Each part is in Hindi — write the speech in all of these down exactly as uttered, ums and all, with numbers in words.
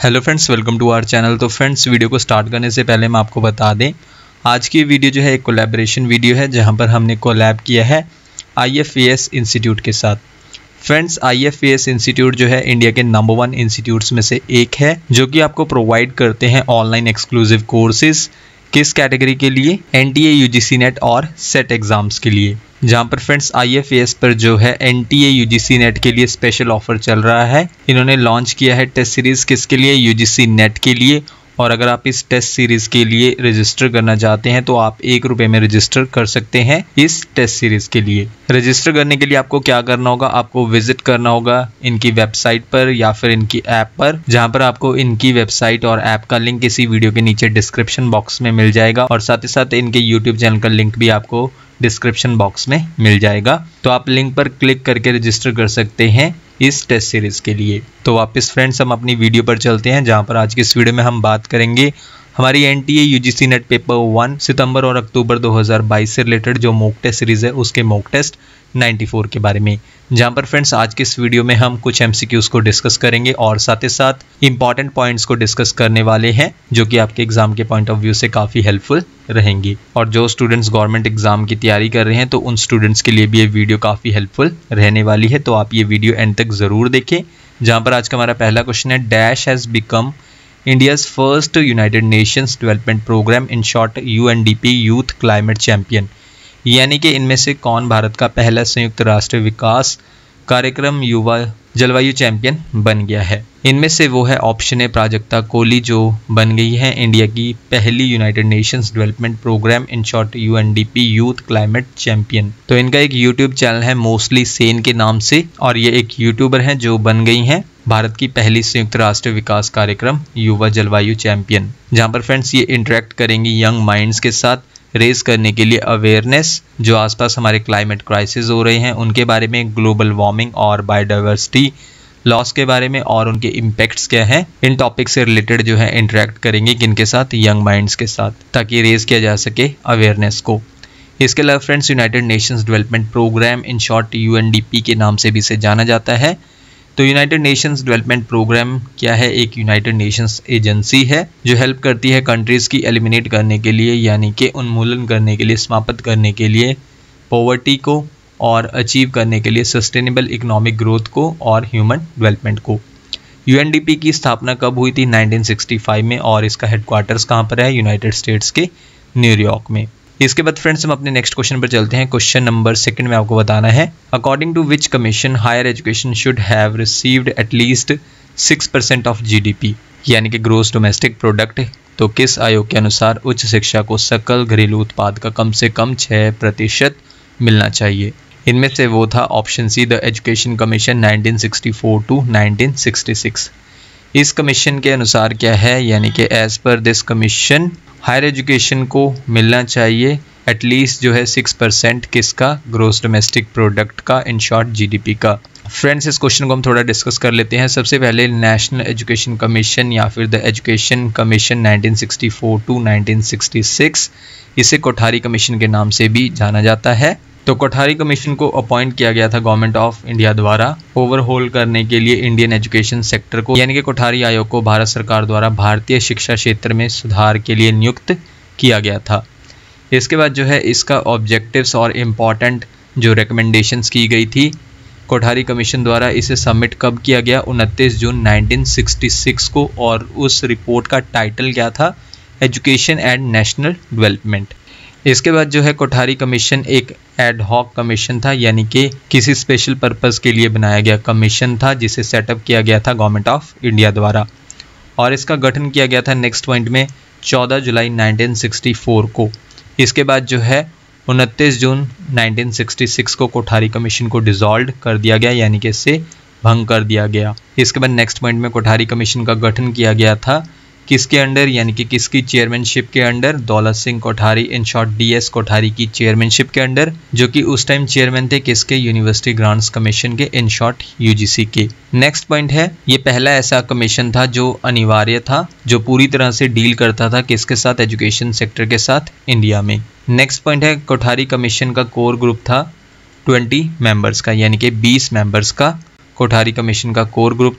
Hello friends, welcome to our channel. तो फ्रेंड्स, वीडियो को स्टार्ट करने से पहले हम आपको बता दें, आज की वीडियो जो है एक कोलैबोरेशन वीडियो है जहां पर हमने कोलैब किया है I F A S institute के साथ। Friends, I F A S institute जो है इंडिया के नंबर वन इंस्टीट्यूट्स में से एक है जो कि आपको प्रोवाइड करते हैं ऑनलाइन एक्सक्लूसिव कोर्सेज। किस कैटेगरी के लिए? N T A, U G C net और सेट एग्जाम्स के लिए। जहां पर friends I F A S पर जो है N T A, U G C net के लिए स्पेशल ऑफर चल रहा है। इन्होंने लॉन्च किया है टेस्ट सीरीज किसके लिए? यू जी सी नेट के लिए। और अगर आप इस टेस्ट सीरीज के लिए रजिस्टर करना चाहते हैं तो आप एक रुपये में रजिस्टर कर सकते हैं इस टेस्ट सीरीज के लिए। रजिस्टर करने के लिए आपको क्या करना होगा? आपको विजिट करना होगा इनकी वेबसाइट पर या फिर इनकी ऐप पर, जहां पर आपको इनकी वेबसाइट और ऐप का लिंक इसी वीडियो के नीचे डिस्क्रिप्शन बॉक्स में मिल जाएगा और साथ ही साथ इनके यूट्यूब चैनल का लिंक भी आपको डिस्क्रिप्शन बॉक्स में मिल जाएगा। तो आप लिंक पर क्लिक करके रजिस्टर कर सकते हैं इस टेस्ट सीरीज के लिए। तो वापस फ्रेंड्स हम अपनी वीडियो पर चलते हैं, जहां पर आज की इस वीडियो में हम बात करेंगे हमारी N T A, U G C net paper one सितंबर और अक्टूबर दो हज़ार बाईस से रिलेटेड जो मॉक टेस्ट सीरीज है उसके मॉक टेस्ट चौरानवे के बारे में। जहां पर फ्रेंड्स आज के इस वीडियो में हम कुछ एम सी क्यूज़ को डिस्कस करेंगे और साथ ही साथ इंपॉर्टेंट पॉइंट्स को डिस्कस करने वाले हैं जो कि आपके एग्जाम के पॉइंट ऑफ व्यू से काफ़ी हेल्पफुल रहेंगी। और जो स्टूडेंट्स गवर्नमेंट एग्जाम की तैयारी कर रहे हैं तो उन स्टूडेंट्स के लिए भी ये वीडियो काफ़ी हेल्पफुल रहने वाली है। तो आप ये वीडियो एंड तक ज़रूर देखें। जहाँ पर आज का हमारा पहला क्वेश्चन है, dash has become India's first United Nations Development Programme, in short U N D P youth climate champion. यानी कि इनमें से कौन भारत का पहला संयुक्त राष्ट्र विकास कार्यक्रम युवा जलवायु चैंपियन बन गया है? इनमें से वो है ऑप्शन है प्राजक्ता कोली, जो बन गई है इंडिया की पहली United Nations Development Programme, in short U N D P youth climate champion. तो इनका एक यूट्यूब चैनल है मोस्टली सेन के नाम से और ये एक यूट्यूबर हैं जो बन गई हैं भारत की पहली संयुक्त राष्ट्र विकास कार्यक्रम युवा जलवायु चैंपियन। जहाँ पर फ्रेंड्स ये इंटरेक्ट करेंगी यंग माइंड्स के साथ, रेज करने के लिए अवेयरनेस जो आसपास हमारे क्लाइमेट क्राइसिस हो रहे हैं उनके बारे में, ग्लोबल वार्मिंग और बायोडाइवर्सिटी लॉस के बारे में और उनके इम्पैक्ट्स क्या हैं, इन टॉपिक से रिलेटेड जो है इंटरेक्ट करेंगे किनके साथ? यंग माइंड्स के साथ, ताकि रेज किया जा सके अवेयरनेस को। इसके अलावा friends United Nations Development Programme, in short U N D P के नाम से भी इसे जाना जाता है। तो यूनाइटेड नेशंस डेवलपमेंट प्रोग्राम क्या है? एक यूनाइटेड नेशंस एजेंसी है जो हेल्प करती है कंट्रीज़ की एलिमिनेट करने के लिए, यानी कि उन्मूलन करने के लिए, समाप्त करने के लिए पॉवर्टी को और अचीव करने के लिए सस्टेनेबल इकोनॉमिक ग्रोथ को और ह्यूमन डेवलपमेंट को। यू एन डी पी की स्थापना कब हुई थी? नाइनटीन सिक्सटी फाइव में। और इसका हेडक्वार्टर्स कहाँ पर है? यूनाइटेड स्टेट्स के न्यूयॉर्क में। इसके बाद फ्रेंड्स हम अपने नेक्स्ट क्वेश्चन पर चलते हैं। क्वेश्चन नंबर सेकंड में आपको बताना है, according to which commission higher education should have received at least six percent of G D P, यानी कि ग्रोस डोमेस्टिक प्रोडक्ट। तो किस आयोग के अनुसार उच्च शिक्षा को सकल घरेलू उत्पाद का कम से कम छः प्रतिशत मिलना चाहिए? इनमें से वो था option C, the education commission nineteen sixty four to nineteen sixty six. इस कमीशन के अनुसार क्या है? यानी कि as per this commission higher education को मिलना चाहिए एटलीस्ट जो है सिक्स परसेंट किसका? ग्रोस डोमेस्टिक प्रोडक्ट का, in short G D P का। फ्रेंड्स इस क्वेश्चन को हम थोड़ा डिस्कस कर लेते हैं। सबसे पहले नेशनल एजुकेशन कमीशन या फिर the education commission nineteen sixty four to nineteen sixty six, इसे कोठारी कमीशन के नाम से भी जाना जाता है। तो कोठारी कमीशन को अपॉइंट किया गया था गवर्नमेंट ऑफ इंडिया द्वारा ओवरहोल करने के लिए इंडियन एजुकेशन सेक्टर को, यानी कि कोठारी आयोग को भारत सरकार द्वारा भारतीय शिक्षा क्षेत्र में सुधार के लिए नियुक्त किया गया था। इसके बाद जो है इसका ऑब्जेक्टिव्स और इम्पॉर्टेंट जो रिकमेंडेशंस की गई थी कोठारी कमीशन द्वारा, इसे सबमिट कब किया गया? उनतीस जून नाइनटीन सिक्सटी सिक्स को। और उस रिपोर्ट का टाइटल क्या था? Education and national development. इसके बाद जो है कोठारी कमीशन एक एड हॉक कमीशन था, यानी कि किसी स्पेशल पर्पस के लिए बनाया गया कमीशन था जिसे सेटअप किया गया था गवर्नमेंट ऑफ इंडिया द्वारा। और इसका गठन किया गया था नेक्स्ट पॉइंट में चौदह जुलाई नाइनटीन सिक्सटी फोर को। इसके बाद जो है उनतीस जून नाइनटीन सिक्सटी सिक्स को कोठारी कमीशन को डिसॉल्व कर दिया गया, यानी कि इसे भंग कर दिया गया। इसके बाद नेक्स्ट पॉइंट में कोठारी कमीशन का गठन किया गया था किसके अंडर, यानी कि किसकी चेयरमैनशिप के under? Daulat Singh Kothari, in short D S Kothari की चेयरमैनशिप के अंडर, जो कि उस टाइम चेयरमैन थे किसके? यूनिवर्सिटी ग्रांट्स कमीशन के, इन शॉर्ट यू जी सी के। नेक्स्ट पॉइंट है, ये पहला ऐसा कमीशन था जो अनिवार्य था, जो पूरी तरह से डील करता था किसके साथ? एजुकेशन सेक्टर के साथ इंडिया में। नेक्स्ट पॉइंट है, कोठारी कमीशन का कोर ग्रुप था ट्वेंटी मेंबर्स का, यानी कि बीस मेंबर्स का कोठारी कमीशन का कोर ग्रुप था।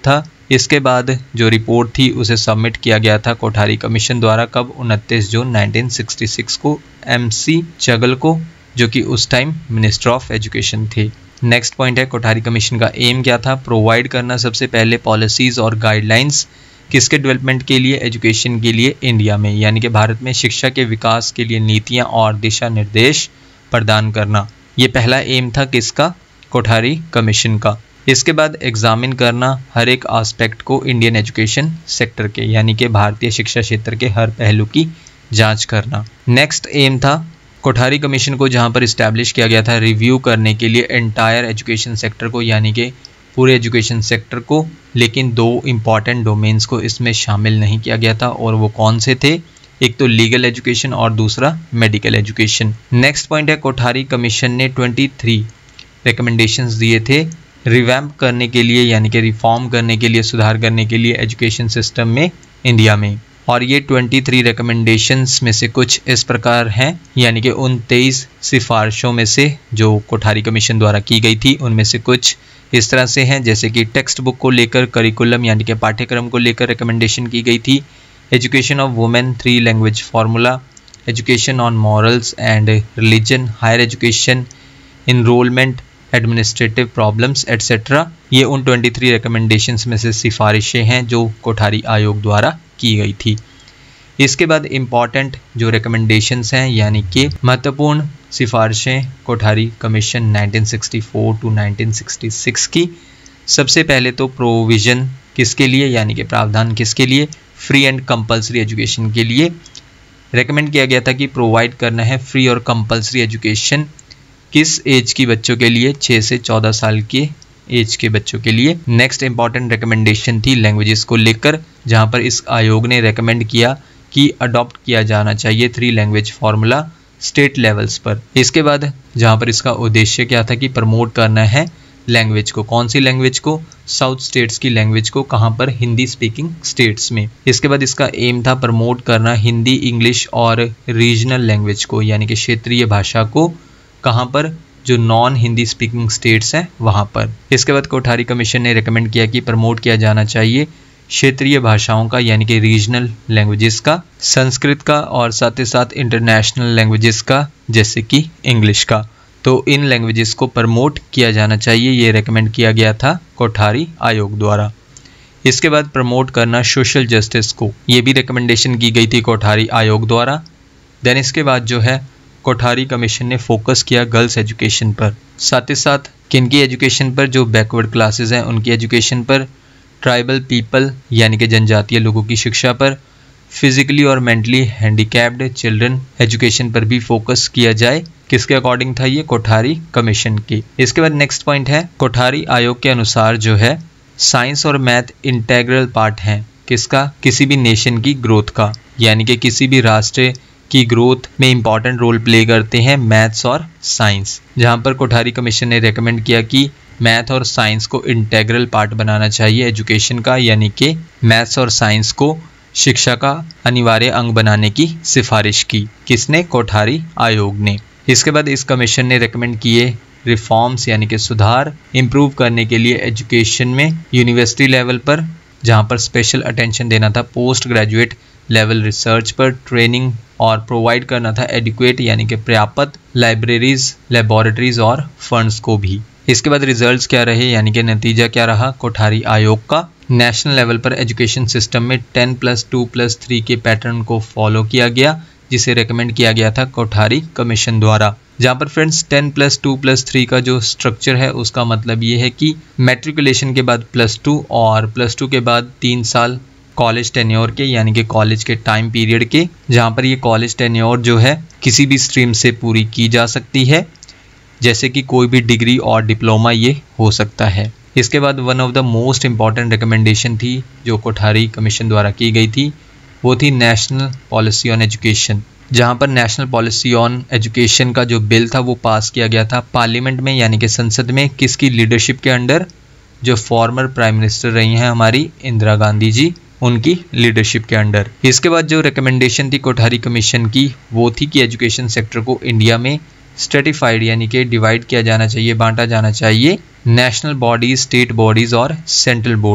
इसके बाद जो रिपोर्ट थी उसे सबमिट किया गया था कोठारी कमीशन द्वारा, कब, उनतीस जून नाइनटीन सिक्सटी सिक्स को एम सी चगल को, जो कि उस टाइम मिनिस्टर ऑफ एजुकेशन थे। नेक्स्ट पॉइंट है कोठारी कमीशन का एम क्या था, प्रोवाइड करना सबसे पहले पॉलिसीज़ और गाइडलाइंस किसके डेवलपमेंट के लिए, एजुकेशन के लिए इंडिया में, यानी कि भारत में शिक्षा के विकास के लिए नीतियां और दिशा निर्देश प्रदान करना। ये पहला एम था किसका, कोठारी कमीशन का। इसके बाद एग्जामिन करना हर एक एस्पेक्ट को इंडियन एजुकेशन सेक्टर के, यानी कि भारतीय शिक्षा क्षेत्र के हर पहलू की जांच करना। नेक्स्ट एम था कोठारी कमीशन को जहां पर इस्टेब्लिश किया गया था रिव्यू करने के लिए एंटायर एजुकेशन सेक्टर को, यानी कि पूरे एजुकेशन सेक्टर को, लेकिन दो इम्पॉर्टेंट डोमेन्स को इसमें शामिल नहीं किया गया था, और वो कौन से थे, एक तो लीगल एजुकेशन और दूसरा मेडिकल एजुकेशन। नेक्स्ट पॉइंट है कोठारी कमीशन ने तेईस रिकमेंडेशंस दिए थे रिवैम्प करने के लिए, यानी कि रिफॉर्म करने के लिए, सुधार करने के लिए एजुकेशन सिस्टम में इंडिया में। और ये तेईस रिकमेंडेशंस में से कुछ इस प्रकार हैं, यानी कि उन तेईस सिफारिशों में से जो कोठारी कमीशन द्वारा की गई थी उनमें से कुछ इस तरह से हैं, जैसे कि टेक्स्ट बुक को लेकर, करिकुलम यानी कि पाठ्यक्रम को लेकर रिकमेंडेशन की गई थी, education of women, three language formula, education on morals and religion, higher education, enrollment, administrative problems etcetera. ये उन तेईस रिकमेंडेशंस में से सिफारिशें हैं जो कोठारी आयोग द्वारा की गई थी। इसके बाद इम्पॉर्टेंट जो रिकमेंडेशंस हैं, यानी कि महत्वपूर्ण सिफारिशें Kothari commission nineteen sixty four to nineteen sixty six की। सबसे पहले तो प्रोविज़न किसके लिए, यानी कि प्रावधान किसके लिए, फ्री एंड कंपलसरी एजुकेशन के लिए रेकमेंड किया गया था कि प्रोवाइड करना है फ्री और कंपलसरी एजुकेशन किस एज की बच्चों के लिए, छः से चौदह साल के एज के बच्चों के लिए। नेक्स्ट इंपॉर्टेंट रिकमेंडेशन थी लैंग्वेजेस को लेकर, जहां पर इस आयोग ने रेकमेंड किया कि अडॉप्ट किया जाना चाहिए three language formula state levels पर। इसके बाद जहां पर इसका उद्देश्य क्या था कि प्रमोट करना है लैंग्वेज को, कौन सी लैंग्वेज को, साउथ स्टेट्स की लैंग्वेज को, कहां पर, हिंदी स्पीकिंग स्टेट्स में। इसके बाद इसका एम था प्रमोट करना हिंदी, इंग्लिश और रीजनल लैंग्वेज को, यानी कि क्षेत्रीय भाषा को, कहां पर, जो नॉन हिंदी स्पीकिंग स्टेट्स हैं वहां पर। इसके बाद कोठारी कमीशन ने रेकमेंड किया कि प्रमोट किया जाना चाहिए क्षेत्रीय भाषाओं का, यानी कि रीजनल लैंग्वेजेस का, संस्कृत का और साथ ही साथ इंटरनेशनल लैंग्वेजेस का, जैसे कि इंग्लिश का। तो इन लैंग्वेजेस को प्रमोट किया जाना चाहिए, ये रेकमेंड किया गया था कोठारी आयोग द्वारा। इसके बाद प्रमोट करना सोशल जस्टिस को, ये भी रिकमेंडेशन की गई थी कोठारी आयोग द्वारा। देन इसके बाद जो है कोठारी कमीशन ने फोकस किया गर्ल्स एजुकेशन पर, साथ ही साथ किनकी एजुकेशन पर, जो बैकवर्ड क्लासेस हैं उनकी एजुकेशन पर, ट्राइबल पीपल यानी कि जनजातीय लोगों की शिक्षा पर, फिजिकली और मेंटली हैंडीकैप्ड चिल्ड्रन एजुकेशन पर भी फोकस किया जाए। किसके अकॉर्डिंग था ये, कोठारी कमीशन की। इसके बाद नेक्स्ट पॉइंट है कोठारी आयोग के अनुसार जो है साइंस और मैथ इंटेग्रल पार्ट हैं किसका, किसी भी नेशन की ग्रोथ का, यानी कि किसी भी राष्ट्र की ग्रोथ में इंपॉर्टेंट रोल प्ले करते हैं मैथ्स और साइंस। जहां पर कोठारी कमीशन ने रेकमेंड किया कि मैथ और साइंस को इंटेग्रल पार्ट बनाना चाहिए एजुकेशन का, यानी कि मैथ्स और साइंस को शिक्षा का अनिवार्य अंग बनाने की सिफारिश की। किसने, कोठारी आयोग ने। इसके बाद इस कमीशन ने रेकमेंड किए रिफॉर्म्स यानी कि सुधार इम्प्रूव करने के लिए एजुकेशन में यूनिवर्सिटी लेवल पर, जहां पर स्पेशल अटेंशन देना था पोस्ट ग्रेजुएट लेवल रिसर्च पर, ट्रेनिंग और प्रोवाइड करना था एडिक्वेट यानी कि पर्याप्त लाइब्रेरीज, लेबोरेटरीज और फंड्स को भी। इसके बाद रिजल्ट्स क्या रहे, यानी कि नतीजा क्या रहा कोठारी आयोग का। नेशनल लेवल पर एजुकेशन सिस्टम में ten plus two plus three के पैटर्न को फॉलो किया गया, जिसे रेकमेंड किया गया था कोठारी कमीशन द्वारा। जहाँ पर friends ten plus two plus three का जो स्ट्रक्चर है उसका मतलब ये है कि मैट्रिकुलेशन के बाद प्लस टू और प्लस टू के बाद तीन साल कॉलेज टेन्योर के, यानी कि कॉलेज के टाइम पीरियड के, जहाँ पर ये कॉलेज टेन्योर जो है किसी भी स्ट्रीम से पूरी की जा सकती है, जैसे कि कोई भी डिग्री और डिप्लोमा ये हो सकता है। इसके बाद one of the most important recommendation थी जो कोठारी कमीशन द्वारा की गई थी, वो थी नेशनल पॉलिसी ऑन एजुकेशन। जहाँ पर नेशनल पॉलिसी ऑन एजुकेशन का जो बिल था वो पास किया गया था पार्लियामेंट में, यानी कि संसद में, किसकी लीडरशिप के अंडर, जो फॉर्मर प्राइम मिनिस्टर रही हैं हमारी इंदिरा गांधी जी, उनकी लीडरशिप के अंडर। इसके बाद जो रिकमेंडेशन थी कोठारी कमीशन की वो थी कि एजुकेशन सेक्टर को इंडिया में स्ट्रेटिफाइड यानी कि डिवाइड किया जाना चाहिए, बांटा जाना चाहिए नेशनल बॉडीज, स्टेट बॉडीज और सेंट्रल बोर्ड में।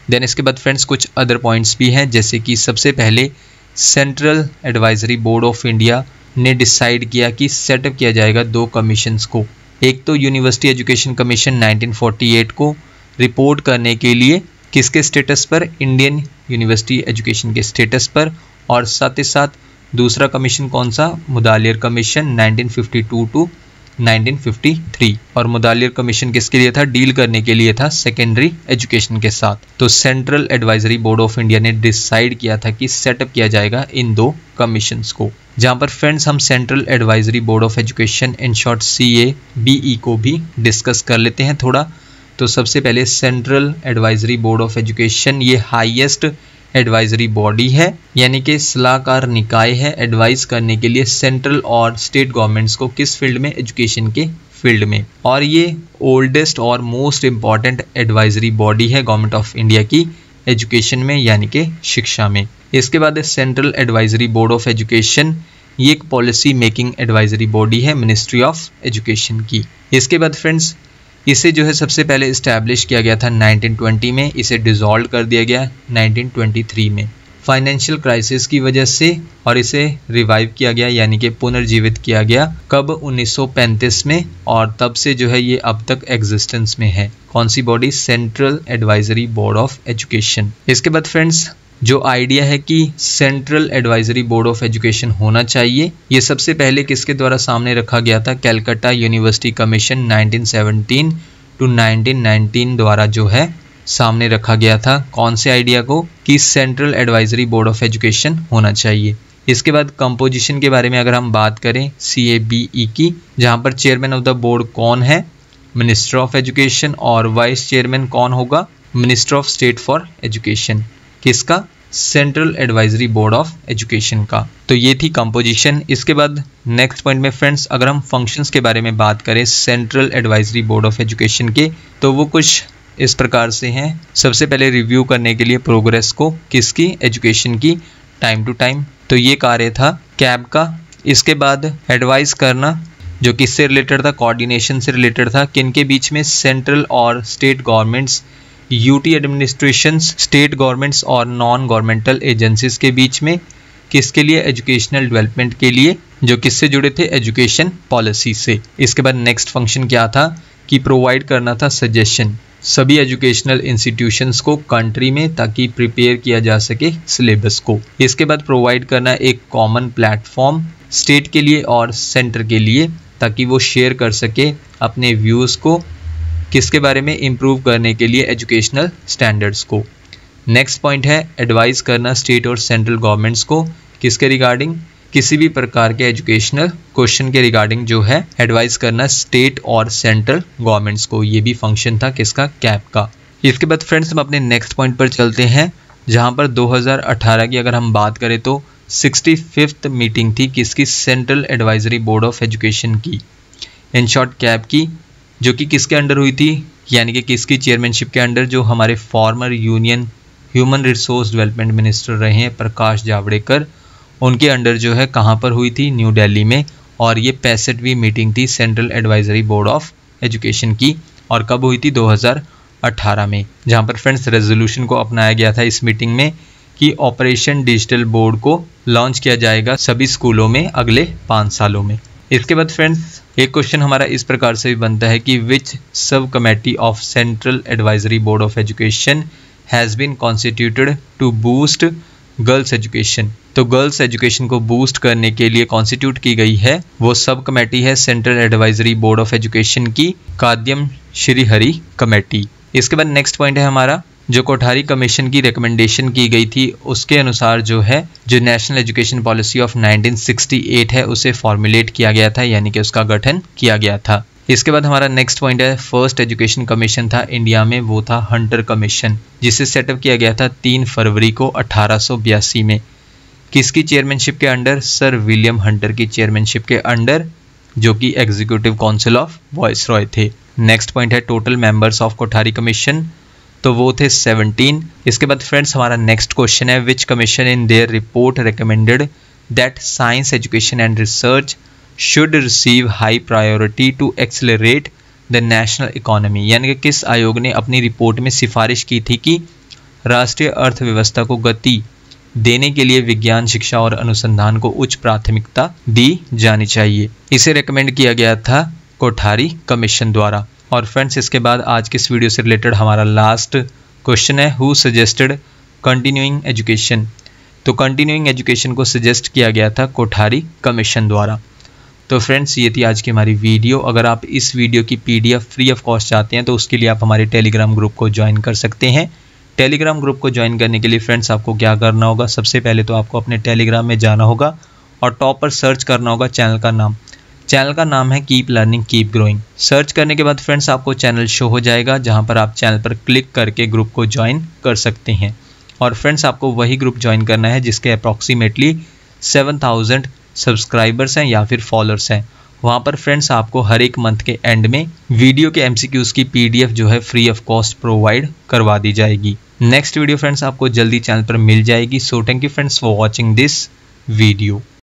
देन इसके बाद फ्रेंड्स कुछ अदर पॉइंट्स भी हैं, जैसे कि सबसे पहले central advisory board of India ने डिसाइड किया कि सेटअप किया जाएगा दो कमीशंस को। एक तो university education commission nineteen forty eight को रिपोर्ट करने के लिए किसके स्टेटस पर, इंडियन यूनिवर्सिटी एजुकेशन के स्टेटस पर, और साथ ही साथ दूसरा कमीशन कौन सा, Mudaliar commission nineteen fifty two to nineteen fifty three. और मुदालियर कमीशन किसके लिए था, डील करने के लिए था सेकेंडरी एजुकेशन के साथ। तो central advisory board of India ने डिसाइड किया था कि सेटअप किया जाएगा इन दो कमीशंस को, जहां पर फ्रेंड्स हम central advisory board of education in short C A B E को भी डिस्कस कर लेते हैं थोड़ा। तो सबसे पहले central advisory board of education ये हाईएस्ट एडवाइजरी बॉडी है, यानी कि सलाहकार निकाय है एडवाइस करने के लिए सेंट्रल और स्टेट गवर्नमेंट्स को किस फील्ड में, एजुकेशन के फील्ड में। और ये ओल्डेस्ट और मोस्ट इम्पॉर्टेंट एडवाइजरी बॉडी है गवर्नमेंट ऑफ इंडिया की एजुकेशन में, यानी कि शिक्षा में। इसके बाद central advisory board of education ये एक पॉलिसी मेकिंग एडवाइजरी बॉडी है मिनिस्ट्री ऑफ एजुकेशन की। इसके बाद फ्रेंड्स इसे जो है सबसे पहले इस्टेब्लिश किया गया था नाइनटीन ट्वेंटी में, इसे डिसॉल्व कर दिया गया नाइनटीन ट्वेंटी थ्री में फाइनेंशियल क्राइसिस की वजह से, और इसे रिवाइव किया गया यानी कि पुनर्जीवित किया गया कब, उन्नीस सौ पैंतीस में, और तब से जो है ये अब तक एग्जिस्टेंस में है। कौन सी body, central advisory board of education. इसके बाद फ्रेंड्स जो आइडिया है कि central advisory board of education होना चाहिए, ये सबसे पहले किसके द्वारा सामने रखा गया था, Calcutta university commission nineteen seventeen to nineteen nineteen द्वारा जो है सामने रखा गया था। कौन से आइडिया को, कि central advisory board of education होना चाहिए। इसके बाद कंपोजिशन के बारे में अगर हम बात करें सी ए बी ई की, जहाँ पर चेयरमैन ऑफ द बोर्ड कौन है, मिनिस्टर ऑफ एजुकेशन, और वाइस चेयरमैन कौन होगा, minister of state for education. किसका, central advisory board of education का। तो ये थी कंपोजिशन। इसके बाद नेक्स्ट पॉइंट में फ्रेंड्स अगर हम फंक्शंस के बारे में बात करें central advisory board of education के, तो वो कुछ इस प्रकार से हैं। सबसे पहले रिव्यू करने के लिए प्रोग्रेस को, किसकी, एजुकेशन की, टाइम टू टाइम, तो ये कार्य था कैब का। इसके बाद एडवाइस करना, जो किससे रिलेटेड था, कोऑर्डिनेशन से रिलेटेड था, किनके बीच में, सेंट्रल और state governments, UT administrations, state governments और नॉन गवर्नमेंटल एजेंसीज के बीच में, किसके लिए, एजुकेशनल डेवलपमेंट के लिए, जो किससे जुड़े थे, एजुकेशन पॉलिसी से। इसके बाद नेक्स्ट फंक्शन क्या था, कि प्रोवाइड करना था सजेशन सभी एजुकेशनल इंस्टीट्यूशंस को कंट्री में, ताकि प्रिपेयर किया जा सके सिलेबस को। इसके बाद प्रोवाइड करना एक कॉमन प्लेटफॉर्म स्टेट के लिए और सेंटर के लिए, ताकि वो शेयर कर सके अपने व्यूज़ को, किसके बारे में, इम्प्रूव करने के लिए एजुकेशनल स्टैंडर्ड्स को। नेक्स्ट पॉइंट है एडवाइस करना स्टेट और सेंट्रल गवर्नमेंट्स को, किसके रिगार्डिंग, किसी भी प्रकार के एजुकेशनल क्वेश्चन के रिगार्डिंग जो है एडवाइस करना स्टेट और सेंट्रल गवर्नमेंट्स को। ये भी फंक्शन था किसका, कैप का। इसके बाद फ्रेंड्स हम अपने नेक्स्ट पॉइंट पर चलते हैं, जहां पर दो हज़ार अठारह की अगर हम बात करें तो सिक्सटी फिफ्थ मीटिंग थी किसकी, central advisory board of education की, इन शॉर्ट कैप की, जो कि किसके अंडर हुई थी, यानी कि किसकी चेयरमैनशिप के अंडर, जो हमारे former union human resource development minister रहे हैं प्रकाश जावड़ेकर, उनके अंडर जो है कहाँ पर हुई थी, न्यू दिल्ली में। और ये पैंसठवीं मीटिंग थी central advisory board of education की, और कब हुई थी, दो हज़ार अठारह में, जहाँ पर फ्रेंड्स रेजोल्यूशन को अपनाया गया था इस मीटिंग में कि ऑपरेशन डिजिटल बोर्ड को लॉन्च किया जाएगा सभी स्कूलों में अगले पाँच सालों में। इसके बाद फ्रेंड्स एक क्वेश्चन हमारा इस प्रकार से भी बनता है कि which sub committee of central advisory board of education has been constituted to boost girls education. तो गर्ल्स एजुकेशन को बूस्ट करने के लिए कॉन्स्टिट्यूट की गई है वो सब कमेटी है central advisory board of education की, काद्यम श्री हरि कमेटी। इसके बाद नेक्स्ट पॉइंट है हमारा, जो कोठारी कमीशन की रिकमेंडेशन की गई थी उसके अनुसार जो है जो national education policy of nineteen sixty eight है उसे फॉर्मुलेट किया गया था, यानी कि उसका गठन किया गया था। इसके बाद हमारा नेक्स्ट पॉइंट है, फर्स्ट एजुकेशन कमीशन था इंडिया में, वो था हंटर कमीशन, जिसे सेटअप किया गया था तीन फरवरी को अठारह सौ बयासी में। किसकी चेयरमैनशिप के अंडर, सर विलियम हंटर की चेयरमैनशिप के अंडर, जो कि एग्जीक्यूटिव काउंसिल ऑफ वाइसरॉय थे। नेक्स्ट पॉइंट है total members of Kothari commission, तो वो थे सेवनटीन। इसके बाद फ्रेंड्स हमारा नेक्स्ट क्वेश्चन है, which commission in their report recommended that science education and research should receive high priority to accelerate the national economy. यानी कि किस आयोग ने अपनी रिपोर्ट में सिफारिश की थी कि राष्ट्रीय अर्थव्यवस्था को गति देने के लिए विज्ञान शिक्षा और अनुसंधान को उच्च प्राथमिकता दी जानी चाहिए। इसे रेकमेंड किया गया था कोठारी कमीशन द्वारा। और फ्रेंड्स, इसके बाद आज के इस वीडियो से रिलेटेड हमारा लास्ट क्वेश्चन है, हु सजेस्टेड कंटिन्यूइंग एजुकेशन। तो कंटिन्यूइंग एजुकेशन को सजेस्ट किया गया था कोठारी कमीशन द्वारा। तो फ्रेंड्स, ये थी आज की हमारी वीडियो। अगर आप इस वीडियो की पीडीएफ फ्री ऑफ कॉस्ट चाहते हैं तो उसके लिए आप हमारे टेलीग्राम ग्रुप को ज्वाइन कर सकते हैं। टेलीग्राम ग्रुप को ज्वाइन करने के लिए फ्रेंड्स आपको क्या करना होगा, सबसे पहले तो आपको अपने टेलीग्राम में जाना होगा और टॉप पर सर्च करना होगा चैनल का नाम। चैनल का नाम है keep learning keep growing. Search करने के बाद फ्रेंड्स आपको चैनल शो हो जाएगा, जहां पर आप चैनल पर क्लिक करके ग्रुप को ज्वाइन कर सकते हैं। और फ्रेंड्स, आपको वही ग्रुप ज्वाइन करना है जिसके अप्रॉक्सीमेटली सेवन थाउजेंड सब्सक्राइबर्स हैं या फिर फॉलोअर्स हैं। वहां पर फ्रेंड्स आपको हर एक मंथ के एंड में वीडियो के एमसीक्यूज की पीडीएफ जो है फ्री ऑफ कॉस्ट प्रोवाइड करवा दी जाएगी। नेक्स्ट वीडियो फ्रेंड्स आपको जल्दी चैनल पर मिल जाएगी। So thank you friends for watching this video.